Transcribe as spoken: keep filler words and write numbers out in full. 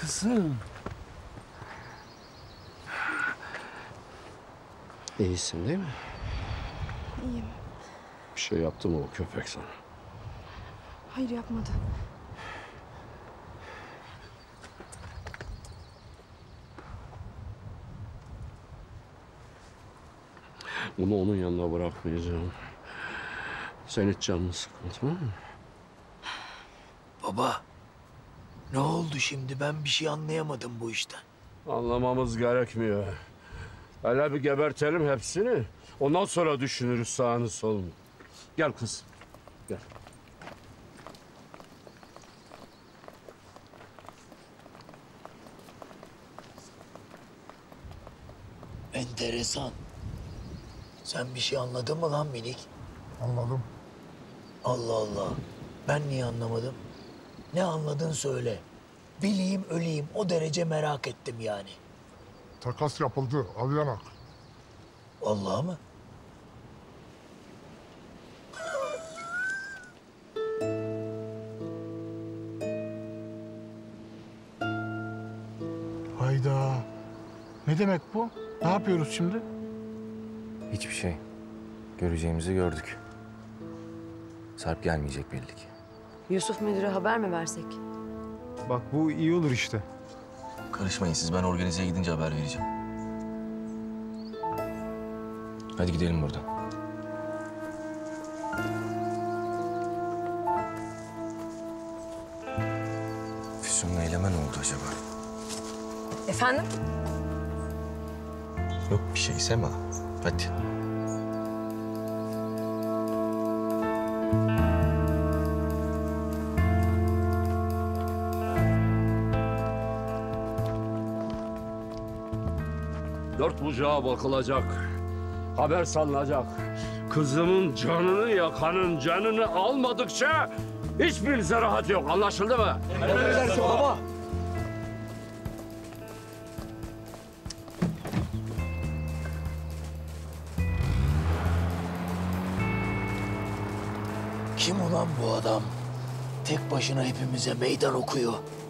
Kızım. İyisin değil mi? İyiyim. Bir şey yaptı mı o köpek sana? Hayır, yapmadı. Bunu onun yanına bırakmayacağım. Sen hiç canını sıkma, tamam mı? Baba. Ne oldu şimdi? Ben bir şey anlayamadım bu işten. Anlamamız gerekmiyor. Hele bir gebertelim hepsini. Ondan sonra düşünürüz sağını solunu. Gel kız. Gel. Enteresan. Sen bir şey anladın mı lan minik? Anladım. Allah Allah. Ben niye anlamadım? Ne anladın söyle. Bileyim öleyim, o derece merak ettim yani. Takas yapıldı Ali Yanak. Vallahi mı? Hayda. Ne demek bu? Ne yapıyoruz şimdi? Hiçbir şey. Göreceğimizi gördük. Sarp gelmeyecek belli ki. Yusuf müdüre haber mi versek? Bak bu iyi olur işte. Karışmayın siz, ben organizeye gidince haber vereceğim. Hadi gidelim buradan. Füsun'la Eyleme ne oldu acaba? Efendim? Yok bir şey Sema. Hadi. Dört bucağa bakılacak. Haber salınacak. Kızımın canını yakanın canını almadıkça hiçbirinize rahat yok. Anlaşıldı mı? Emredersin baba. Kim ulan bu adam? Tek başına hepimize meydan okuyor.